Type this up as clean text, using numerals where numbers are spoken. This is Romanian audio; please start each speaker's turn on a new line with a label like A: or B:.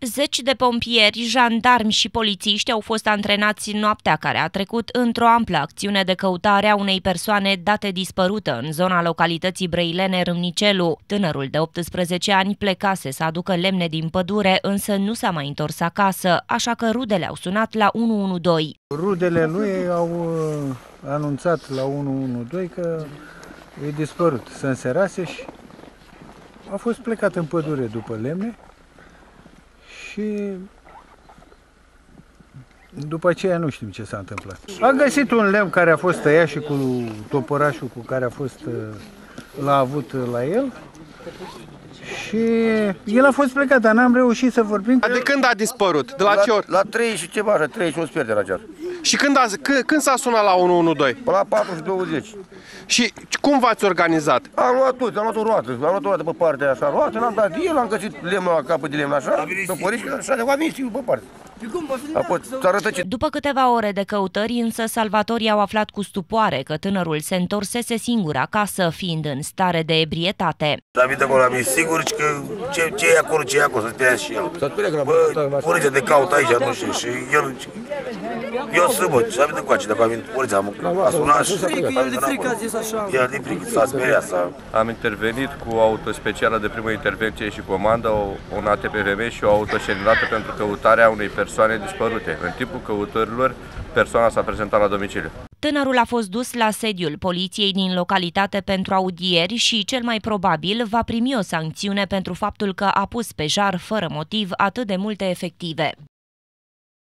A: Zeci de pompieri, jandarmi și polițiști au fost antrenați noaptea care a trecut într-o amplă acțiune de căutare a unei persoane date dispărută în zona localității brăilene Râmnicelu. Tânărul de 18 ani plecase să aducă lemne din pădure, însă nu s-a mai întors acasă, așa că rudele au sunat la 112.
B: Rudele lui au anunțat la 112 că e dispărut, se înserase și a fost plecat în pădure după lemne. Și după aceea nu știm ce s-a întâmplat. A găsit un lemn care a fost tăiat și cu toporașul cu care l-a avut la el. Și el a fost plecat, dar n-am reușit să vorbim.
C: De când a dispărut? De la ce ori?
D: La 3 și ceva, așa, 3 și un sfert de la ceas.
C: Și când s-a sunat la 112?
D: La 4 și 20.
C: Și cum v-ați organizat?
D: Am luat tot, am luat o roată. Am luat o roată pe partea așa, roată, l-am dat el, am găsit lemnul la capăt de lemn așa, toporiș, așa de oameni știu pe parte.
A: După câteva ore de căutări, însă salvatorii au aflat cu stupoare că tânărul se întorsese singur acasă, fiind în stare de ebrietate.
D: Am venit acolo, am zis sigur că ce e acolo, ce e acolo, să te și el. Bă, poliția de caut aici, nu știu, și el... Eu sâmbă, și am venit cu aici, dacă am venit poliția, am sunat și...
E: El de frică a zis așa.
D: El de frică, s-a speriat,
F: Am intervenit cu auto specială de primă intervenție și comandă, un ATPVM și o autoșelinată pentru căutarea unei persoane dispărute. În timpul căutărilor, persoana s-a prezentat la domiciliu.
A: Tânărul a fost dus la sediul poliției din localitate pentru audieri și, cel mai probabil, va primi o sancțiune pentru faptul că a pus pe jar, fără motiv, atât de multe efective.